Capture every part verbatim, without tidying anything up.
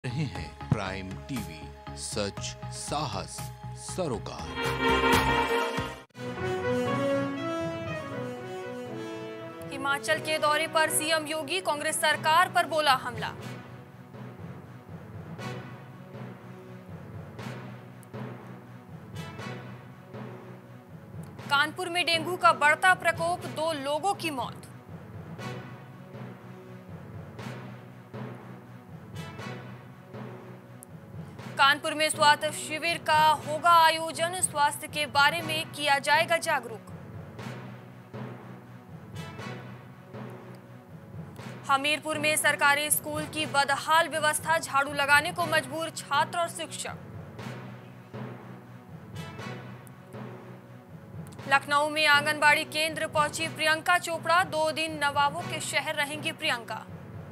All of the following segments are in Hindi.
रहे हैं प्राइम टीवी, सच साहस सरोकार। हिमाचल के दौरे पर सीएम योगी, कांग्रेस सरकार पर बोला हमला। कानपुर में डेंगू का बढ़ता प्रकोप, दो लोगों की मौत। कानपुर में स्वास्थ्य शिविर का होगा आयोजन, स्वास्थ्य के बारे में किया जाएगा जागरूक। हमीरपुर में सरकारी स्कूल की बदहाल व्यवस्था, झाड़ू लगाने को मजबूर छात्र और शिक्षक। लखनऊ में आंगनबाड़ी केंद्र पहुंची प्रियंका चोपड़ा, दो दिन नवाबों के शहर रहेंगी प्रियंका।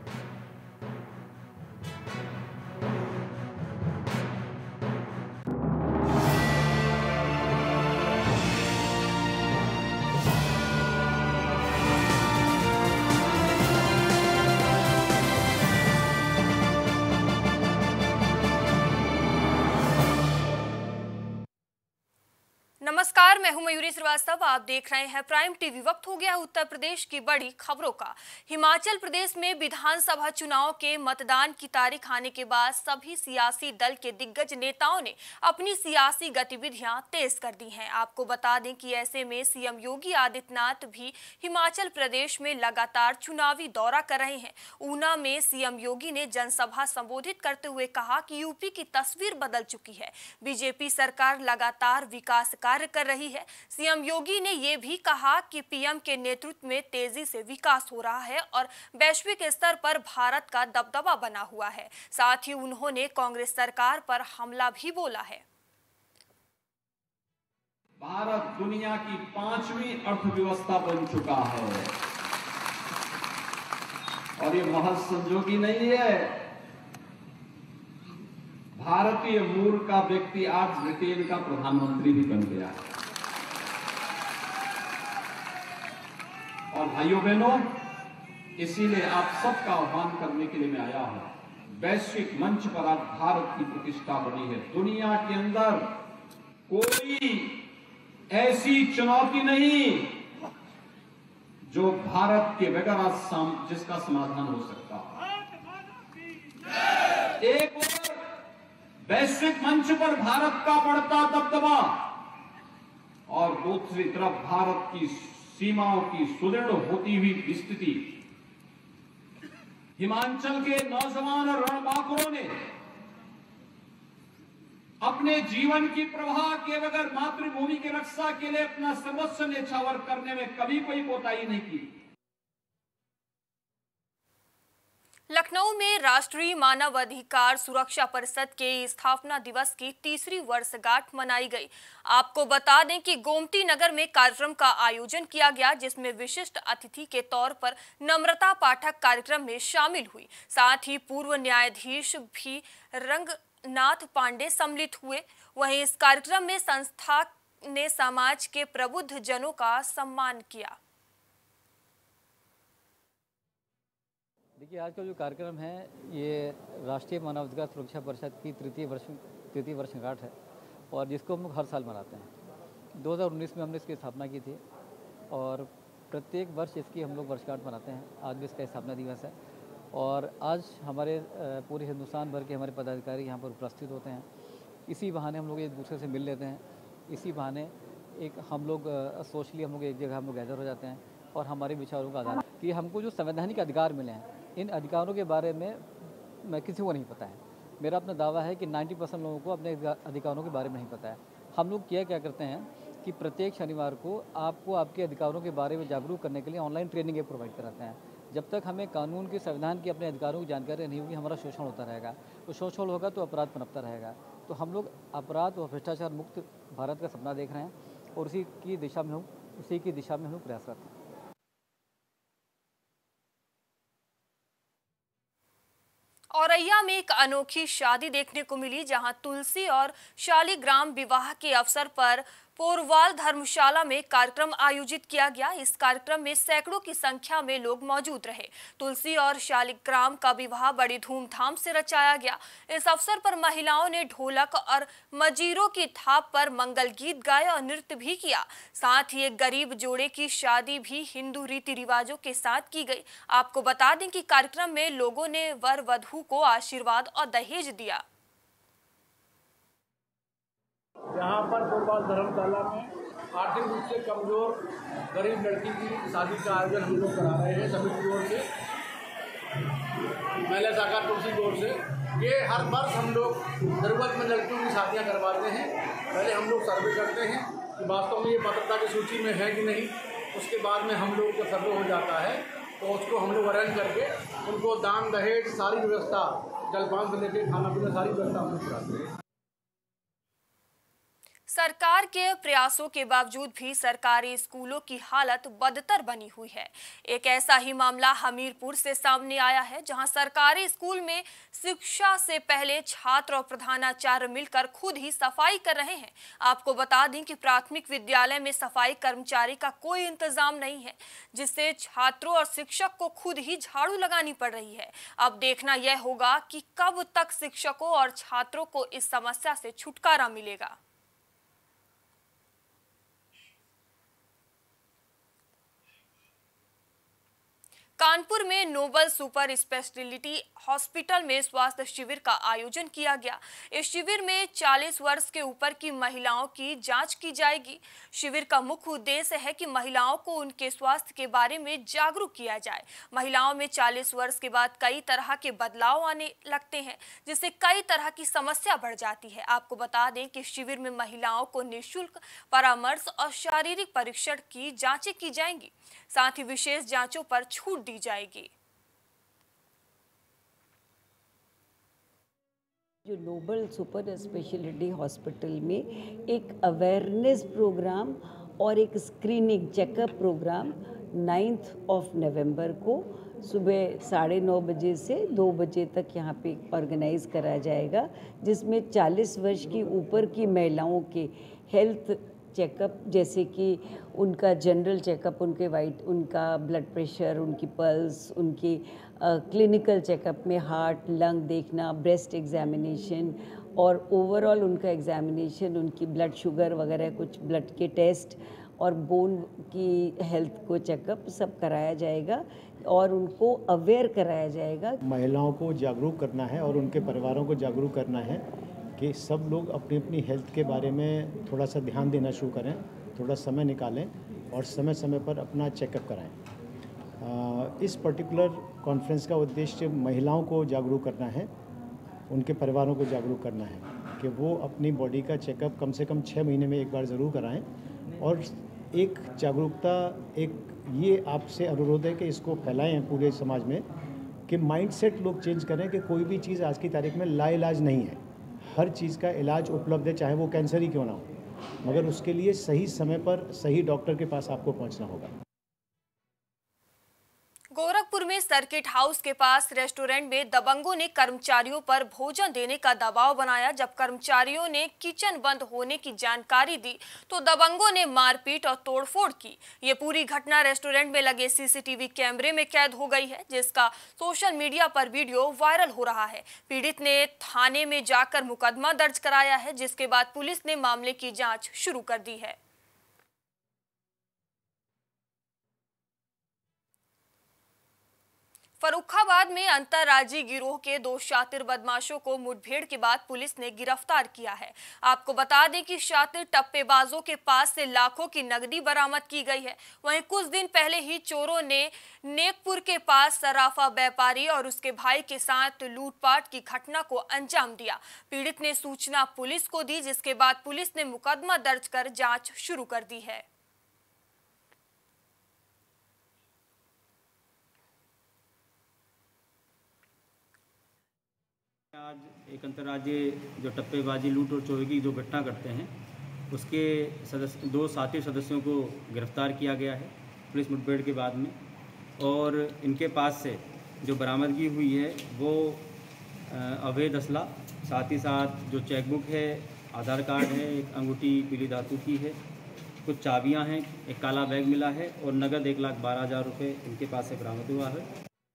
नमस्कार, मैं हूं मयूरी श्रीवास्तव। आप देख रहे हैं प्राइम टीवी। वक्त हो गया उत्तर प्रदेश की बड़ी खबरों का। हिमाचल प्रदेश में विधानसभा चुनाव के मतदान की तारीख आने के बाद सभी सियासी दल के दिग्गज नेताओं ने अपनी सियासी गतिविधियां तेज कर दी हैं। आपको बता दें कि ऐसे में सीएम योगी आदित्यनाथ भी हिमाचल प्रदेश में लगातार चुनावी दौरा कर रहे हैं। ऊना में सीएम योगी ने जनसभा संबोधित करते हुए कहा कि यूपी की तस्वीर बदल चुकी है, बीजेपी सरकार लगातार विकास कार्य कर रही है। सीएम योगी ने यह भी कहा कि पीएम के नेतृत्व में तेजी से विकास हो रहा है और वैश्विक स्तर पर भारत का दबदबा बना हुआ है। साथ ही उन्होंने कांग्रेस सरकार पर हमला भी बोला है। भारत दुनिया की पांचवी अर्थव्यवस्था बन चुका है और ये महज संजोगी नहीं है। भारतीय मूल का व्यक्ति आज ब्रिटेन का प्रधानमंत्री भी बन गया है। और भाइयों बहनों, इसीलिए आप सबका आह्वान करने के लिए मैं आया हूं। वैश्विक मंच पर आज भारत की प्रतिष्ठा बनी है। दुनिया के अंदर कोई ऐसी चुनौती नहीं जो भारत के बगैर आज जिसका समाधान हो सकता है। एक और वैश्विक मंच पर भारत का बढ़ता दबदबा और दूसरी तरफ भारत की सीमाओं की सुदृढ़ होती हुई स्थिति। हिमाचल के नौजवान और रणबांकुरों ने अपने जीवन की प्रवाह के बगैर मातृभूमि की रक्षा के लिए अपना सर्वस्व न्यौछावर करने में कभी कोई कोताही नहीं की। लखनऊ में राष्ट्रीय मानव अधिकार सुरक्षा परिषद के स्थापना दिवस की तीसरी वर्षगांठ मनाई गई। आपको बता दें कि गोमती नगर में कार्यक्रम का आयोजन किया गया, जिसमें विशिष्ट अतिथि के तौर पर नम्रता पाठक कार्यक्रम में शामिल हुई। साथ ही पूर्व न्यायाधीश भी रंगनाथ पांडे सम्मिलित हुए। वहीं इस कार्यक्रम में संस्था ने समाज के प्रबुद्ध जनों का सम्मान किया। देखिए, आज का जो कार्यक्रम है ये राष्ट्रीय मानवाधिकार सुरक्षा परिषद की तृतीय वर्ष तृतीय वर्षगांठ है और जिसको हम लोग हर साल मनाते हैं। दो हज़ार उन्नीस में हमने इसकी स्थापना की थी और प्रत्येक वर्ष इसकी हम लोग वर्षगांठ मनाते हैं। आज भी इसका स्थापना दिवस है और आज हमारे पूरे हिंदुस्तान भर के हमारे पदाधिकारी यहाँ पर उपस्थित होते हैं। इसी बहाने हम लोग एक दूसरे से मिल लेते हैं। इसी बहाने एक हम लोग सोशली हम लोग एक जगह हम लोग गैदर हो जाते हैं और हमारे विचारों का आधार कि हमको जो संवैधानिक अधिकार मिले हैं, इन अधिकारों के बारे में मैं किसी को नहीं पता है। मेरा अपना दावा है कि नब्बे परसेंट लोगों को अपने अधिकारों के बारे में नहीं पता है। हम लोग क्या क्या करते हैं कि प्रत्येक शनिवार को आपको आपके अधिकारों के बारे में जागरूक करने के लिए ऑनलाइन ट्रेनिंग प्रोवाइड कराते हैं। जब तक हमें कानून के संविधान की अपने अधिकारों की जानकारी नहीं होगी, हमारा शोषण होता रहेगा। तो शोषण होगा तो अपराध पनपता रहेगा। तो हम लोग अपराध और भ्रष्टाचार मुक्त भारत का सपना देख रहे हैं और उसी की दिशा में हम उसी की दिशा में हम प्रयास करते हैं। औरैया में एक अनोखी शादी देखने को मिली, जहां तुलसी और शालिग्राम विवाह के अवसर पर पोरवाल धर्मशाला में कार्यक्रम आयोजित किया गया। इस कार्यक्रम में सैकड़ों की संख्या में लोग मौजूद रहे। तुलसी और शालिग्राम का विवाह बड़ी धूमधाम से रचाया गया। इस अवसर पर महिलाओं ने ढोलक और मजीरों की थाप पर मंगल गीत गाए और नृत्य भी किया। साथ ही एक गरीब जोड़े की शादी भी हिंदू रीति रिवाजों के साथ की गई। आपको बता दें कि कार्यक्रम में लोगों ने वर वधू को आशीर्वाद और दहेज दिया। यहाँ पर पोरवाल धर्मशाला में आर्थिक रूप से कमजोर गरीब लड़की की शादी का आयोजन हम लोग करा रहे हैं समिति की ओर से, महिला शाखा तुलसी की ओर से। ये हर वर्ष हम लोग जरूरतमंद लड़कियों की शादियाँ करवाते हैं। पहले हम लोग सर्वे करते हैं कि वास्तव में ये पात्रता की सूची में है कि नहीं। उसके बाद में हम लोग जब सर्वे हो जाता है तो उसको हम लोग अरेंज करके उनको दान दहेज सारी व्यवस्था, जलपान से लेकर खाना पीना सारी व्यवस्था हम लोग कराते हैं। सरकार के प्रयासों के बावजूद भी सरकारी स्कूलों की हालत बदतर बनी हुई है। एक ऐसा ही मामला हमीरपुर से सामने आया है, जहां सरकारी स्कूल में शिक्षा से पहले छात्र और प्रधानाचार्य मिलकर खुद ही सफाई कर रहे हैं। आपको बता दें कि प्राथमिक विद्यालय में सफाई कर्मचारी का कोई इंतजाम नहीं है, जिससे छात्रों और शिक्षक को खुद ही झाड़ू लगानी पड़ रही है। अब देखना यह होगा कि कब तक शिक्षकों और छात्रों को इस समस्या से छुटकारा मिलेगा। कानपुर में नोबल सुपर स्पेशलिटी हॉस्पिटल में स्वास्थ्य शिविर का आयोजन किया गया। इस शिविर में चालीस वर्ष के ऊपर की महिलाओं की जांच की जाएगी। शिविर का मुख्य उद्देश्य है कि महिलाओं को उनके स्वास्थ्य के बारे में जागरूक किया जाए। महिलाओं में चालीस वर्ष के बाद कई तरह के बदलाव आने लगते हैं, जिससे कई तरह की समस्या बढ़ जाती है। आपको बता दें कि शिविर में महिलाओं को निःशुल्क परामर्श और शारीरिक परीक्षण की जांचें की जाएंगी। साथ ही विशेष जांचों पर छूट दी जाएगी। जो नोबल सुपर स्पेशलिटी हॉस्पिटल में एक अवेयरनेस प्रोग्राम और एक screening checkup program ninth of November को सुबह साढ़े नौ बजे से दो बजे तक यहाँ पे ऑर्गेनाइज करा जाएगा, जिसमें चालीस वर्ष की ऊपर की महिलाओं के हेल्थ चेकअप, जैसे कि उनका जनरल चेकअप, उनके वाइट उनका ब्लड प्रेशर, उनकी पल्स, उनकी क्लिनिकल चेकअप में हार्ट लंग देखना, ब्रेस्ट एग्जामिनेशन और ओवरऑल उनका एग्जामिनेशन, उनकी ब्लड शुगर वगैरह कुछ ब्लड के टेस्ट और बोन की हेल्थ को चेकअप सब कराया जाएगा और उनको अवेयर कराया जाएगा। महिलाओं को जागरूक करना है और उनके परिवारों को जागरूक करना है कि सब लोग अपनी अपनी हेल्थ के बारे में थोड़ा सा ध्यान देना शुरू करें, थोड़ा समय निकालें और समय समय पर अपना चेकअप कराएं। इस पर्टिकुलर कॉन्फ्रेंस का उद्देश्य महिलाओं को जागरूक करना है, उनके परिवारों को जागरूक करना है कि वो अपनी बॉडी का चेकअप कम से कम छः महीने में एक बार ज़रूर कराएं। और एक जागरूकता, एक ये आपसे अनुरोध है कि इसको फैलाएं पूरे समाज में कि माइंडसेट लोग चेंज करें कि कोई भी चीज़ आज की तारीख में लाइलाज नहीं है। हर चीज़ का इलाज उपलब्ध है, चाहे वो कैंसर ही क्यों ना हो, मगर उसके लिए सही समय पर सही डॉक्टर के पास आपको पहुंचना होगा। गोरखपुर में सर्किट हाउस के पास रेस्टोरेंट में दबंगों ने कर्मचारियों पर भोजन देने का दबाव बनाया। जब कर्मचारियों ने किचन बंद होने की जानकारी दी तो दबंगों ने मारपीट और तोड़फोड़ की। ये पूरी घटना रेस्टोरेंट में लगे सीसीटीवी कैमरे में कैद हो गई है, जिसका सोशल मीडिया पर वीडियो वायरल हो रहा है। पीड़ित ने थाने में जाकर मुकदमा दर्ज कराया है, जिसके बाद पुलिस ने मामले की जाँच शुरू कर दी है। फर्रुखाबाद में अंतर्राज्यीय गिरोह के दो शातिर बदमाशों को मुठभेड़ के बाद पुलिस ने गिरफ्तार किया है। आपको बता दें कि शातिर टप्पेबाजों के पास से लाखों की नकदी बरामद की गई है। वहीं कुछ दिन पहले ही चोरों ने नेकपुर के पास सराफा व्यापारी और उसके भाई के साथ लूटपाट की घटना को अंजाम दिया। पीड़ित ने सूचना पुलिस को दी, जिसके बाद पुलिस ने मुकदमा दर्ज कर जाँच शुरू कर दी है। आज एक अंतर्राज्यीय जो टप्पेबाजी, लूट और चोरी की जो घटना करते हैं, उसके सदस्य दो साथी सदस्यों को गिरफ्तार किया गया है पुलिस मुठभेड़ के बाद में। और इनके पास से जो बरामदगी हुई है वो अवैध असला, साथ ही साथ जो चेकबुक है आधार कार्ड है, एक अंगूठी पीली धातु की है, कुछ चाबियां हैं, एक काला बैग मिला है और नगद एक लाख बारह हज़ार रुपये इनके पास से बरामद हुआ है।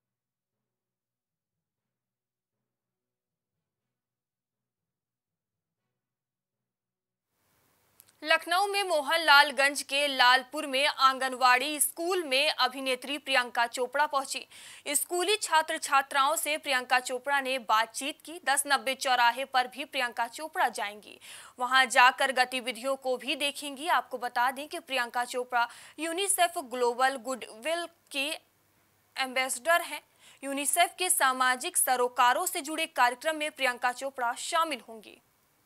लखनऊ में मोहनलालगंज के लालपुर में आंगनवाड़ी स्कूल में अभिनेत्री प्रियंका चोपड़ा पहुंची। स्कूली छात्र छात्राओं से प्रियंका चोपड़ा ने बातचीत की। दस नब्बे चौराहे पर भी प्रियंका चोपड़ा जाएंगी, वहां जाकर गतिविधियों को भी देखेंगी। आपको बता दें कि Priyanka Chopra UNICEF global goodwill की एम्बेसडर हैं। यूनिसेफ के सामाजिक सरोकारों से जुड़े कार्यक्रम में प्रियंका चोपड़ा शामिल होंगी।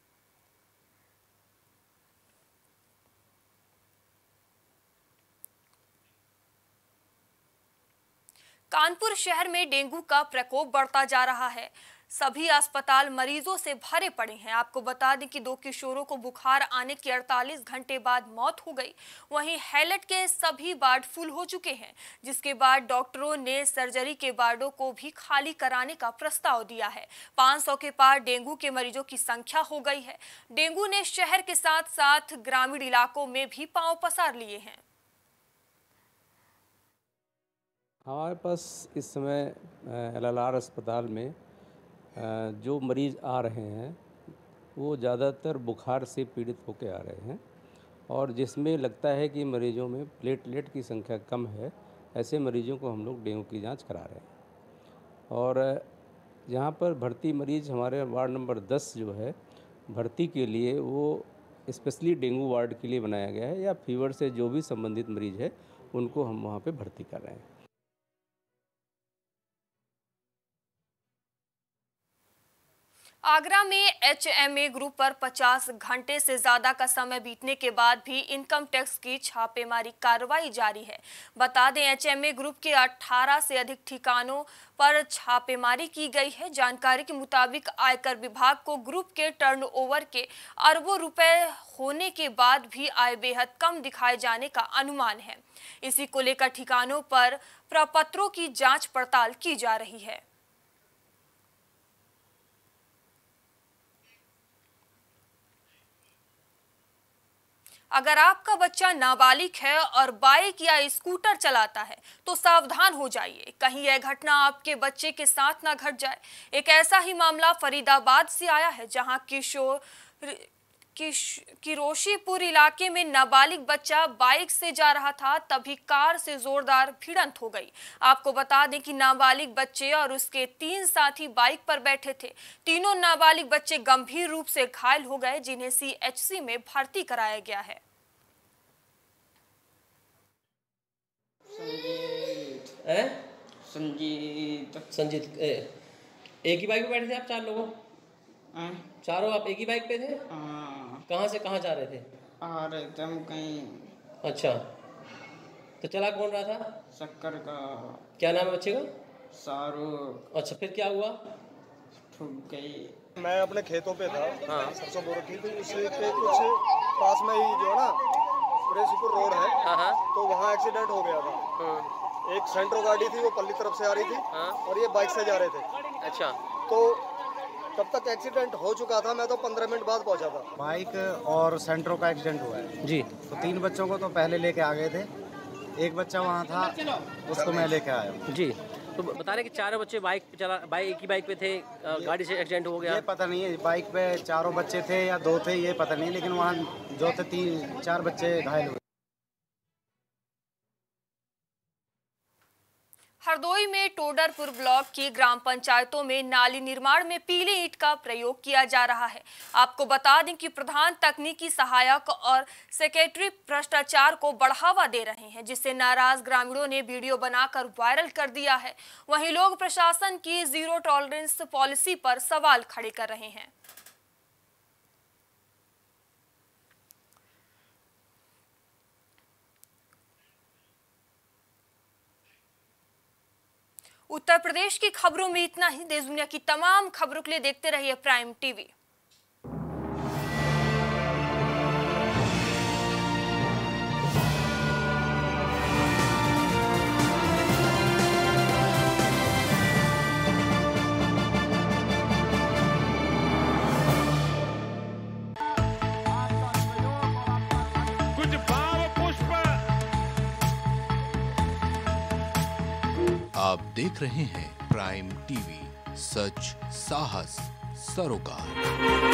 कानपुर शहर में डेंगू का प्रकोप बढ़ता जा रहा है। सभी अस्पताल मरीजों से भरे पड़े हैं। आपको बता दें कि दो किशोरों को बुखार आने के अड़तालीस घंटे बाद मौत हो गई। वहीं हैलट के सभी वार्ड फुल हो चुके हैं, जिसके बाद डॉक्टरों ने सर्जरी के वार्डों को भी खाली कराने का प्रस्ताव दिया है। पाँच सौ के पार डेंगू के मरीजों की संख्या हो गई है। डेंगू ने शहर के साथ साथ ग्रामीण इलाकों में भी पांव पसार लिए हैं। हमारे पास इस समय एल एल आर अस्पताल में जो मरीज़ आ रहे हैं वो ज़्यादातर बुखार से पीड़ित होकर आ रहे हैं, और जिसमें लगता है कि मरीजों में प्लेटलेट की संख्या कम है, ऐसे मरीजों को हम लोग डेंगू की जांच करा रहे हैं। और यहाँ पर भर्ती मरीज़ हमारे वार्ड नंबर दस जो है भर्ती के लिए वो स्पेशली डेंगू वार्ड के लिए बनाया गया है, या फीवर से जो भी संबंधित मरीज़ है उनको हम वहाँ पे भर्ती कर रहे हैं। आगरा में एच एम ए ग्रुप पर पचास घंटे से ज्यादा का समय बीतने के बाद भी इनकम टैक्स की छापेमारी कार्रवाई जारी है। बता दें, एच एम ए ग्रुप के अठारह से अधिक ठिकानों पर छापेमारी की गई है। जानकारी के मुताबिक आयकर विभाग को ग्रुप के टर्नओवर के अरबों रुपए होने के बाद भी आय बेहद कम दिखाए जाने का अनुमान है। इसी को लेकर ठिकानों पर प्रपत्रों की जांच पड़ताल की जा रही है। अगर आपका बच्चा नाबालिग है और बाइक या स्कूटर चलाता है तो सावधान हो जाइए, कहीं यह घटना आपके बच्चे के साथ ना घट जाए। एक ऐसा ही मामला फरीदाबाद से आया है, जहां किशोर किरोशीपुर इलाके में नाबालिग बच्चा बाइक से जा रहा था, तभी कार से जोरदार भिड़ंत हो गई। आपको बता दें कि नाबालिग बच्चे और उसके तीन साथी बाइक पर बैठे थे। तीनों नाबालिग बच्चे गंभीर रूप से घायल हो गए, जिन्हें सी एच सी में भर्ती कराया गया है। संजीत संजीत एक ही बाइक पे बैठे थे आप चार लोगों? चारों आप एक ही बाइक पे थे? कहाँ से कहाँ जा रहे थे? आ रहे थे हम कहीं। अच्छा, तो चला कौन रहा था? शक्कर का। क्या नाम है बच्चे का? शाहरुख। अच्छा, फिर क्या हुआ? ठुक गई। मैं अपने खेतों पे था। हाँ। सरसों बो रखी थी, उसके कुछ पास में ही जो है ना कुरेशीपुर रोड है। हाँ हाँ। तो वहाँ एक्सीडेंट हो गया था। एक सेंट्रो गाड़ी थी, वो पल्ली तरफ से आ रही थी। हाँ। और ये बाइक से जा रहे थे। अच्छा, तो तब तक एक्सीडेंट हो चुका था, मैं तो पंद्रह मिनट बाद पहुंचा था। बाइक और सेंट्रो का एक्सीडेंट हुआ है जी। तो तीन बच्चों को तो पहले लेके आ गए थे, एक बच्चा वहाँ था, उसको मैं लेके आया जी। तो बता रहे कि चारों बच्चे बाइक चला बाइक एक ही बाइक पे थे, गाड़ी से एक्सीडेंट हो गया? ये पता नहीं है, बाइक पे चारों बच्चे थे या दो थे ये पता नहीं, लेकिन वहाँ जो थे तीन चार बच्चे घायल हुए। हरदोई में टोडरपुर ब्लॉक की ग्राम पंचायतों में नाली निर्माण में पीले ईंट का प्रयोग किया जा रहा है। आपको बता दें कि प्रधान तकनीकी सहायक और सेक्रेटरी भ्रष्टाचार को बढ़ावा दे रहे हैं, जिससे नाराज ग्रामीणों ने वीडियो बनाकर वायरल कर दिया है। वहीं लोग प्रशासन की जीरो टॉलरेंस पॉलिसी पर सवाल खड़े कर रहे हैं। उत्तर प्रदेश की खबरों में इतना ही। देश दुनिया की तमाम खबरों के लिए देखते रहिए प्राइम टीवी। आप देख रहे हैं प्राइम टीवी, सच साहस सरोकार।